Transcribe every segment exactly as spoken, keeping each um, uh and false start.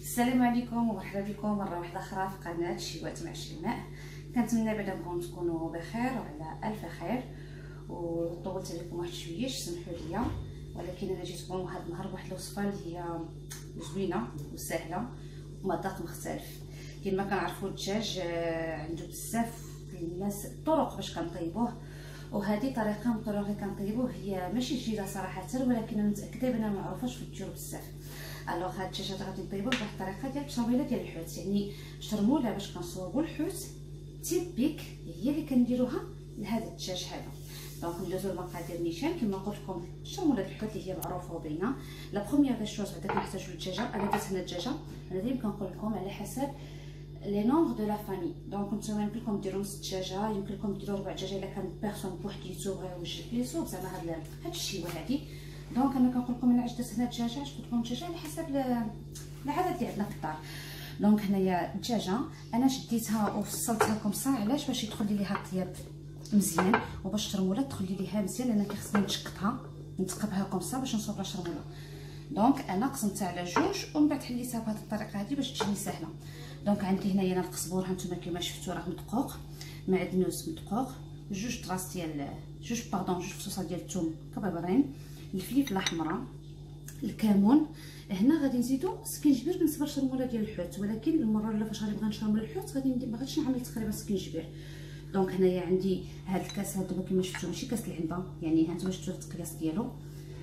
السلام عليكم ومرحبا بكم مره واحده اخرى في قناه شيوات مع شيماء. كنتمنى بعدا تكونوا بخير وعلى الف خير، وطولت عليكم واحد شويه سمحوا لي، ولكن انا جيتكم واحد النهار بواحد الوصفه اللي هي زوينه وسهله ومذاق مختلف. كما كنعرفوا الدجاج عنده بزاف الناس الطرق باش كنطيبوه، وهذه طريقه من الطرق اللي كنطيبوه هي ماشي جديده صراحه، ولكن انا متاكده بانها معروفاش في الديور بزاف. الوغ هاد الدجاج غادي نطيبوه بواحد الطريقه ديال التشرميله ديال الحوت، يعني شرموله باش كنصوبوا الحوت تيبيك هي اللي كنديروها لهذا الدجاج هذا. دونك ندوزو المقادير نيشان كما قلت لكم. الشرموله ديال الحوت اللي هي معروفه وبينه. لا بروميير دي شوز بعدا كنحتاجو الدجاجه. انا درت هنا الدجاجه، انا دايما كنقول لكم على حسب لي نومبر دو لا فامي. دونك نتوما يمكن لكم ديروا نص الدجاجه، يمكن لكم ديروا ربع الدجاجه الا كان بيرسون بوحديتو بغا يوجد فيه يصوب زعما هاد هاد الشيوه هادي. دونك انا كنقول لكم انا عشت هنا الدجاجه، عشت لكم الدجاجه على حسب العدد اللي عندنا في الدار. دونك هنايا الدجاجه انا شديتها وفصلتها لكم صا علاش؟ باش يدخل لي ليها الطياب مزيان، وباش الشرموله تدخل لي ليها مزيان، لان كيخصني نشقطها نتقبها لكم صا باش نصوب لا شرموله. دونك انا قسمتها على جوج ومن بعد حليتها بهذه الطريقه هذه باش تجيني سهله. دونك عندي هنايا انا القزبور هانتوما كما شفتوا راه مدقوق، معدنوس مدقوق، جوج طراس ديال جوج باردون جوج فصوصات ديال الثوم كبابرين، الفلفل الاحمر، الكمون. هنا غادي نزيدو سكينجبير بالنسبه للشرموله ديال الحوت، ولكن المره اللي فاش غادي نبغي نشرمل الحوت غادي ندير ما غاديش نعمل تقريبا سكينجبير. دونك هنايا عندي هذا الكاس هذا كما شفتوا ماشي كاس العنبه، يعني هانتوما شفتوا التقياس ديالو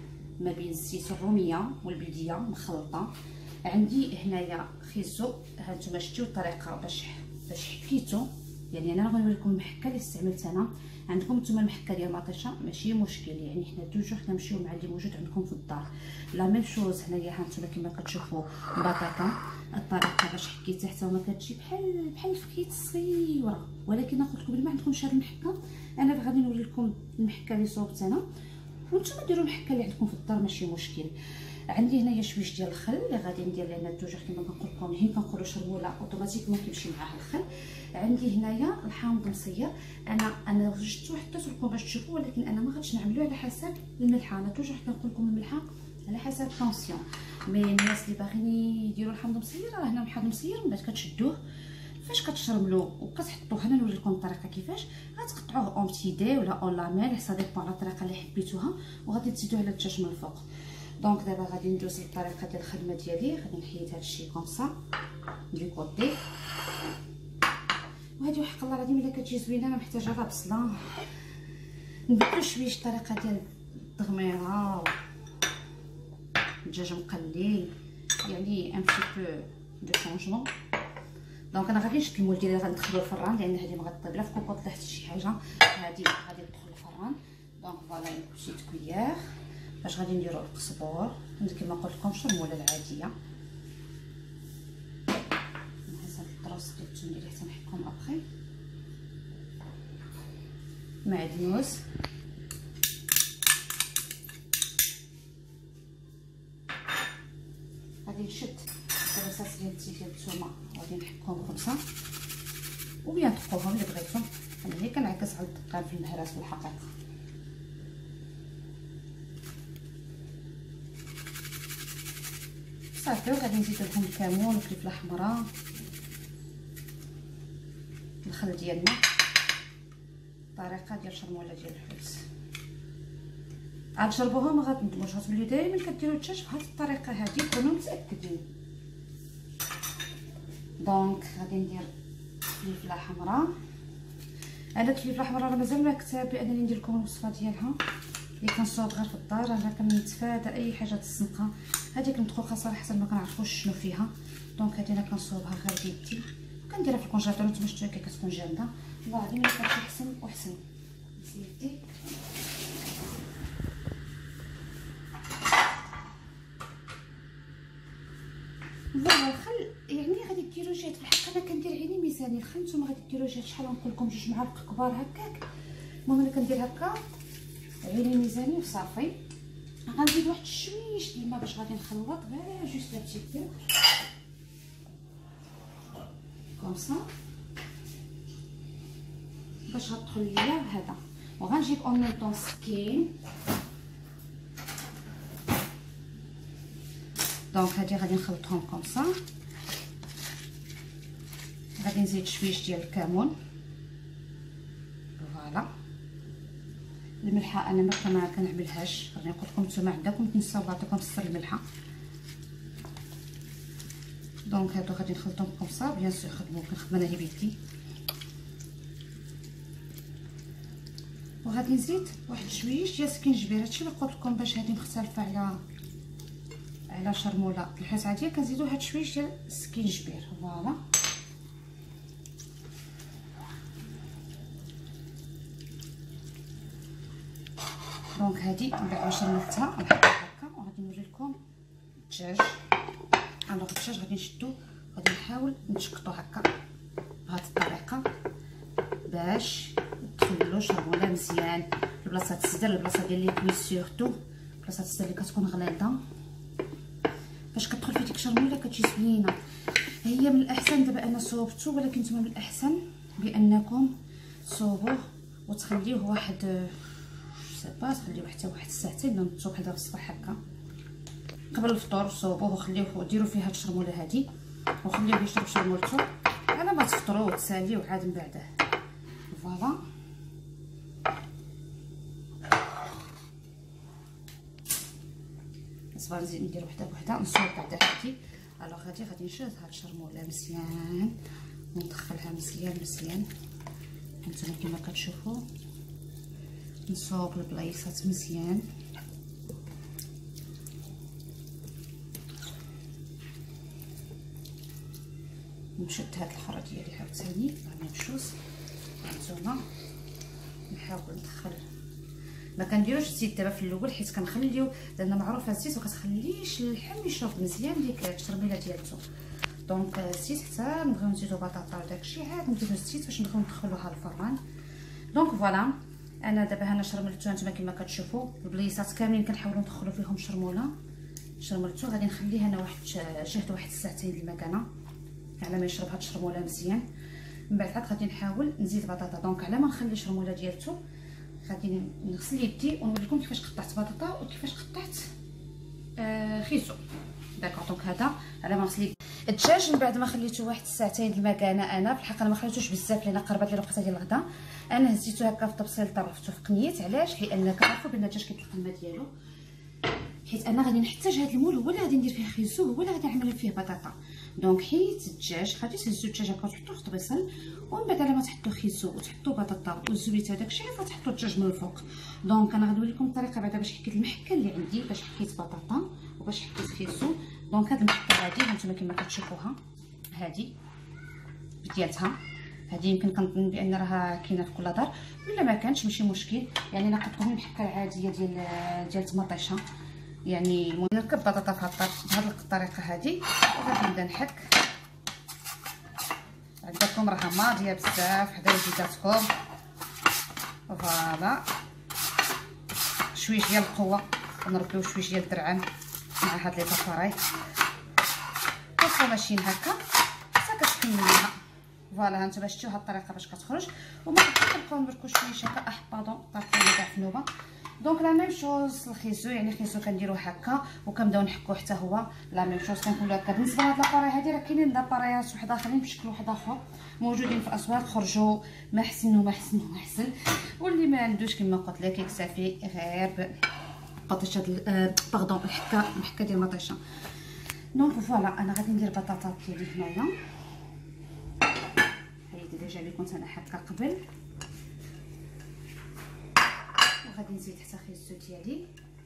ما بين الزيت الروميه والبلديه مخلطه. عندي هنايا خيزو، هانتوما شفتوا الطريقه باش باش حكيتو، يعني انا غنوريكم المحكه اللي استعملت انا. عندكم نتوما المحكه ديال مطيشه ماشي مشكل، يعني حنا توجور كنمشيو مع اللي موجود عندكم في الدار. لا ميم شوز هنايا هانتوما كما كتشوفوا بطاطا، الطريقه باش حكيتها حتى ما كتجي بحال بحال الفكيت الصغيره، ولكن قلت لكم ما عندكمش هاد المحكه، انا غادي نوري لكم المحكه اللي صوبت انا، وانتم ديروا المحكه اللي عندكم في الدار ماشي مشكل. عندي هنايا شويش ديال الخل اللي غادي ندير، لان توجور كما كنقول لكم هي كنقولوا شرموله اوتوماتيكمون كيمشي معاها الخل. عندي هنايا الحامض مصير، انا انا وجدتو حطيت لكم باش تشوفوا، ولكن انا ما غاديش نعملوه على حسب الملحه. انا توجور كنقول لكم الملحه على حسب طونسيون، مي الناس اللي باغيين يديروا الحامض مصير راه هنا الحامض مصير من بعد كتشدوه فاش كتشرملو وكتحطوه. انا نوري لكم الطريقه كيفاش غتقطعوه اون بتي دي ولا اون لاميل، حسب ديبون على الطريقه اللي حبيتوها، وغادي تزيدوه على الدجاج من الفوق. دونك دابا غادي ندوز للطريقه ديال الخدمه ديالي. غادي نحيد هادشي كوم سا دو كوتي، وهذه وحق الله العظيم الا كتجي زوينه انا محتاجه غير بصله. نبدلو شويه الطريقه ديال التغميره، الدجاج مقلي، يعني ان بتي بو دو شونجمون. دونك انا غادي نشد المول ديالي غندخلو الفران، لان هذه ما غطيب لا في كوكوط لا حتى شي حاجه، هذه غادي تدخل الفران. دونك فوالا اون بتيت كويير باش غادي نديرو القزبور كما قلت لكم الشرموله العاديه. نحس هاد الطروس ديال الثوم اللي حتى نحكهم ابخي، معدنوس، غادي نشد الطروسات ديال الزيت ديال الثومه وغادي نحكهم خمسه، وبيان تحكوهم اللي بغيتو. انا اللي كنعكس على الدقان في المهرات في الحقيقه. صافي وغادي نزيد لهم الكمون والفلفل الاحمر، الخل ديالنا، الطريقه ديال الشرموله ديال الحوت. عاد جربوها ما غتندموش، غتوليو دائما كديروا الدجاج بهذه الطريقه هذه، كونوا متاكدين. دونك غادي ندير الفلفل الاحمر. انا الفلفل الاحمر راه مازال ما كتاب بانني ندير لكم الوصفه ديالها اللي كنصوب غير في الدار. انا كنتفادى اي حاجه تسنقه، هذيك المدقوقه صراحه ما كنعرفوش شنو فيها. دونك هذه انا كنصوبها غير بيدي وكنديرها في الكونجيلاتور. نتوما شفتوها كي كتكون جامده، والله العظيم كتجي احسن واحسن. سيدي فوالا الخل يعني غادي ديروا جهد، في الحق انا كندير عيني ميزاني الخل، نتوما غادي ديروا جهد شحال نقول لكم جوج معالق كبار هكاك. المهم انا كندير هكا عيني ميزاني وصافي. غنزيد واحد شويش ديال الماء باش غادي نخلط غير جوست لا بتي بو كوم سا باش غتدخل ليا هذا، وغنجيب اون ميم طون سكين. دونك هادي غادي نخلطهم كوم سا غادي نزيد شويش ديال الكمون. فوالا الملحه انا ما كنعملهاش، غادي نقول لكم نتوما عندكم تنساو بعضكم السر الملحه. دونك هادو غادي نخلطهم كوم صا بيان سور خدمو كنخدم انا بيدي. وغادي نزيد واحد شويش ديال السكينجبير، هادشي اللي قلت لكم باش هادي مختلفه على على شرموله الحوت عاديه كنزيدو هاد شويش ديال السكينجبير. فوالا دونك هادي من بعد ما شملتها نحطها هكا. وغادي نوري لكم الدجاج. الوغ الدجاج غادي نشدو غادي نحاول نشكطو هكا بهاد الطريقه باش تخلو شرموله مزيان. البلاصه تسدر، البلاصه ديال لي كوي سورتو البلاصه تسدر اللي كتكون غليظه فاش كتدخل في ديك الشرموله كتجي زوينه. هي من الاحسن دابا انا صوبتو، ولكن نتوما من الاحسن بانكم تصوبوه وتخليوه واحد سبا تخليوه حتى واحد الساعتين ولا نص بحال دابا الصباح هكا قبل الفطور. صوبوه وخليوه وديروا فيه هاد الشرموله هادي وخليوه يشرب شرمولته على ما تفطروا وتساليو عاد من بعده. فوالا صبر نزيد ندير وحده بوحده نصوب بعدا هادي. الوغ هادي غادي نشد هاد الشرموله مزيان وندخلها مزيان مزيان هانتوما كما كتشوفوا. نصوب البلايصات مزيان نشد هاد الخرا ديالي عاوتاني لا ميم هانتوما. نحاول ندخل ما كنديروش الزيت دابا في الاول حيت كنخليو لان معروفه الزيت وكتخليش اللحم يشرب مزيان ديك التشربيله ديالته. دونك الزيت حتى نبغيو نزيدو بطاطا وداكشي عاد نديرو الزيت باش نبغيو ندخلوها للفران. دونك فوالا انا دابا هنا شرملتو هانتوما كما كتشوفوا البليصات كاملين كنحاولوا ندخلوا فيهم شرموله. شرملتو غادي نخليه انا واحد جهد واحد الساعتين المكانه على ما يشرب هاد الشرموله مزيان. من بعد عاد غادي نحاول نزيد بطاطا. دونك على ما نخلي الشرموله ديالتو غادي نغسل يدي ونوري لكم كيفاش قطعت بطاطا وكيفاش قطعت آه خيزو. داكوغ دونك هذا على ما نغسل الدجاج. من بعد ما خليته واحد الساعتين المكانه انا في الحقيقه انا ما خليتوش بزاف لان قربت لي الوقيته ديال الغدا. انا هزيتو هكا في الطبسيل طرفتو في قنيت. علاش؟ لان كتعرفوا بان الدجاج كيطلق الماء ديالو، حيت انا غادي نحتاج هذا المول هو اللي غادي ندير فيه خيزو هو اللي غادي نعمل فيه بطاطا. دونك حيت الدجاج غادي تهزو الدجاج هكا وتحطوه في الطبيصل ومن بعد على ما تحطوا خيزو وتحطوا بطاطا والزويته وداكشي غتحطوا الدجاج من الفوق. دونك انا غنوري لكم الطريقه بعدا باش حكيت المحكه اللي عندي باش حكيت بطاطا وباش حكيت خيزو. دونك هاد المحكه هادي هانتوما كما كتشوفوها هادي بدياتها هادي يمكن كنظن بان راها كاينه في كل دار ولا ما كانش ماشي مشكل. يعني انا قلت لكم المحكه العاديه ديال ديال الطماطيشه يعني نركب بطاطا في هاد الطريقه هادي وغادي نبدا نحك. عندكم راها ماضيه بزاف حدا يداتكم. فوالا شويش ديال القوه ونربيو شويش ديال الدرعم مع هاد لي طفراي كيفاش ماشيين هكا حتى كتكملوها. فوالا هانتوما شفتوا هاد الطريقه باش كتخرج وما كنبقاو نبركو شويش هكا اح باردون طاطي تاع فنوبه. دونك لا ميم شوز الخيزو يعني الخيزو كنديروه هكا وكنبداو نحكوه حتى هو لا ميم شوز كنقولوا هكا. بالنسبه لهاد لاباري هادي راه كاينين لاباريات واحد اخرين بشكل واحد اخر موجودين في الاسواق خرجوا ما حسن وما حسن وما حسن. واللي ما عندوش كما قلت لك يكتفي غير بطيشه آه باردون الحكه الحكه ديال المطيشه. دونك فوالا انا غادي ندير بطاطا ديالي هنايا هايدي ديجا اللي كنت انا حكا قبل وغادي نزيد حتى خيزو ديالي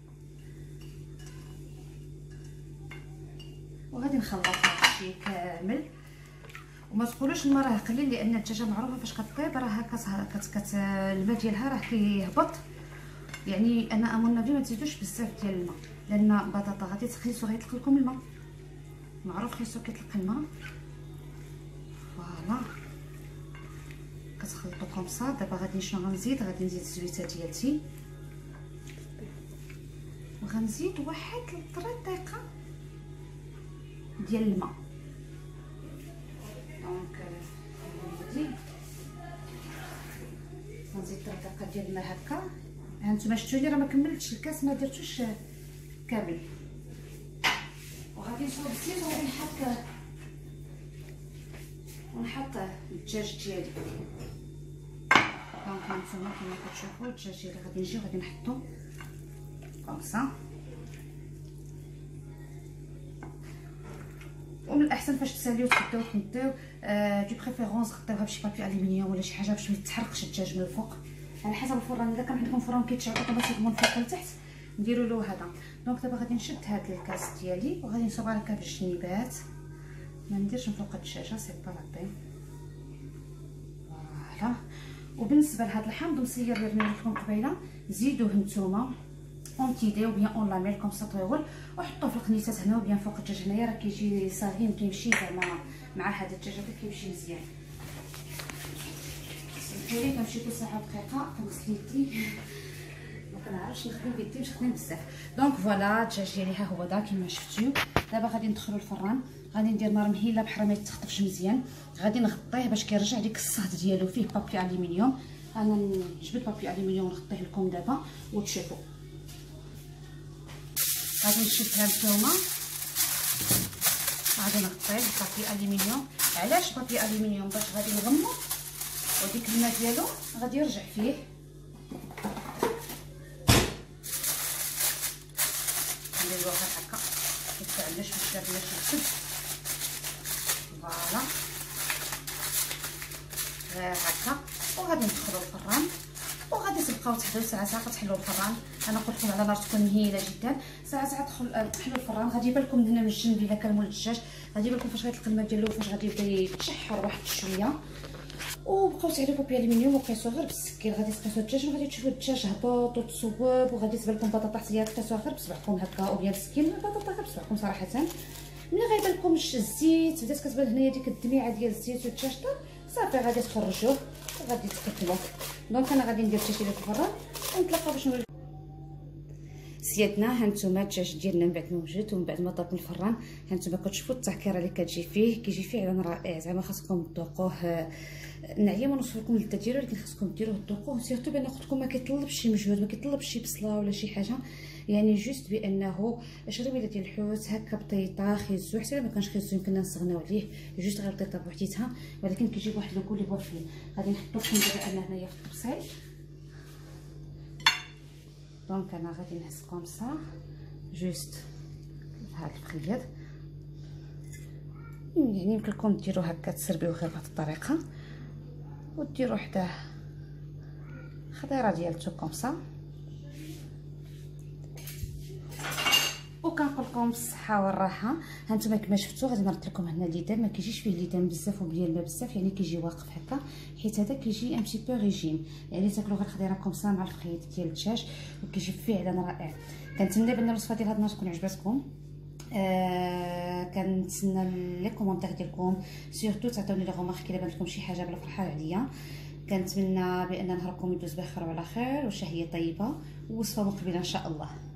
وغادي نخلط هادشي كامل. وما تقولوش الماء راه قليل لان الدجاجه معروفه فاش كطيب راه هكا كت الماء ديالها راه كيهبط. يعني انا امون بي ما تزيدوش بزاف ديال الماء لان البطاطا غادي تخيسو غيطلق لكم الماء معروف خيسو كيطلق الماء. فوالا كتخلطوا كوم صا. دابا غادي شنو غنزيد؟ غادي نزيد الزويته ديالتي وغنزيد واحد ثلاث دقائق ديال الماء. دونك غادي غنزيد ثلاث دقائق ديال الماء هكا. هانتوما شفتوا لي راه ما كملتش الكاس ما درتوش كامل. وغادي نصوب الزيت وغادي نحك ونحط الدجاج ديالي. دونك هانتوما كما كتشوفوا الدجاج ديالي غادي نجيو غادي نحطو كومسا. ومن الاحسن فاش تساليو تبداو تنضيو دو بريفيرونس غطيوها بشي بابي الومنيوم ولا شي حاجه باش ما يتحرقش الدجاج من الفوق على حسب الفران. الا كان عندكم فران كيتشعل اوتوماتيكمون الفوق لتحت نديروا له هذا. دونك دابا غادي نشد هاد الكاس ديالي وغادي نصوب هكا بالجنيبات، ما نديرش من فوق الدجاجه سي با لا بين. فوالا. وبالنسبه لهاد الحامض مسير اللي رميت لكم قبيله زيدوه نتوما اون تيدي و بيان اون لاميل كوم سا طويول وحطوه في القنيتات هنا وبيان فوق الدجاج هنايا راه كيجي صهيم كيمشي زعما مع هذا الدجاج هذا كيمشي مزيان. سمحوا لي كنمشي كل ساعه دقيقه كنغسل يدي ما كنعرفش نخدم بيدي باش نخدم بزاف. دونك فوالا الدجاج ديالي ها هو دا كما شفتوا. دابا غادي ندخلو الفران، غادي ندير نار مهيله بحال ما يتخطفش مزيان، غادي نغطيه باش كيرجع ديك الصهد ديالو فيه بابي الومنيوم. انا جبت بابي الومنيوم ونغطيه لكم دابا وتشوفوا. غادي نشدها نتوما غادي نغطيه بابي الومنيوم. علاش بابي الومنيوم؟ باش غادي نغمو وديك الماء ديالو غادي يرجع فيه. نديروها هكا متعلاش باش دابا نشد. فوالا غير هكا وغادي ندخلو الفران وغادي تبقاو تحلوا ساعه ساعه كتحلوا الفران. انا قلت لكم على نار تكون مهيله جدا. ساعه ساعه تدخل تحلوا الفران غادي يبان لكم من هنا من الجنب الا كان مول الدجاج غادي يبان لكم فاش غيطلق الماء ديالو فاش غادي يبدا يتشحر واحد شويه. وبقاو تعيروا بابي الومنيوم وقيسوا غير بالسكين. غادي تقيسوا الدجاج وغادي تشوفوا الدجاج هبط وتصوب وغادي تبان لكم بطاطا حتى هي تقيسوها غير بصبعكم هكا او بيان بالسكين البطاطا غير بصبعكم صراحه. ملي غيبان لكم الزيت بدات كتبان هنايا ديك الدميعه ديال الزيت والدجاج طاب صافي غادي تخرجوه وغادي تقدموه. دونك انا غادي ندير التشكيله في الفران ونتلاقاو باش نوريكم سيادنا. هانتوما الدجاج ديالنا من بعد ما وجد ومن بعد ما طاب من الفران هانتوما كتشوفوا التحكيره اللي كتجي فيه كيجي فعلا رائع. زعما خاصكم تذوقوه. نعيا ما نوصف لكم اللذه ديالو ولكن خاصكم ديروه تذوقوه. سيرتو بان قلت لكم ما كيطلبش شي مجهود، ما كيطلبش شي بصله ولا شي حاجه، يعني جوست بانه شريميله ديال الحوت هكا بطيطه خيزو. حتى ما كانش خيزو يمكن نستغناو عليه، جوست غير بطيطه بوحديتها ولكن كيجيب واحد لوكو اللي بوفين. غادي نحطو لكم دابا انا هنايا في الطبسيل. دونك انا غادي نهز كومسا جوست بهاد الخيط، يعني يمكن لكم ديروا هكا تسربيو غير بهاد الطريقه وديروا حداه خضيره ديالتو كومسا. وكنقول لكم بالصحه والراحه. هانتوما كما شفتوا غادي نرد لكم هنا الليدان، ما كيجيش فيه الليدان بزاف وبليان الماء بزاف، يعني كيجي واقف هكا حيت هذا كيجي ان بتي بو ريجيم، يعني تاكلوا غير خضيره كومسا مع الفخيط ديال الدجاج وكيجي فعلا رائع. كنتمنى بان الوصفه ديال هذا النهار تكون عجبتكم. آه كنتسنى لي كومونتير ديالكم، سورتو تعطوني لي غومارك الا بانت لكم شي حاجه بلا فرحه عليا. كنتمنى بان نهاركم يدوز بخير وعلى خير وشهيه طيبه ووصفه مقبله ان شاء الله.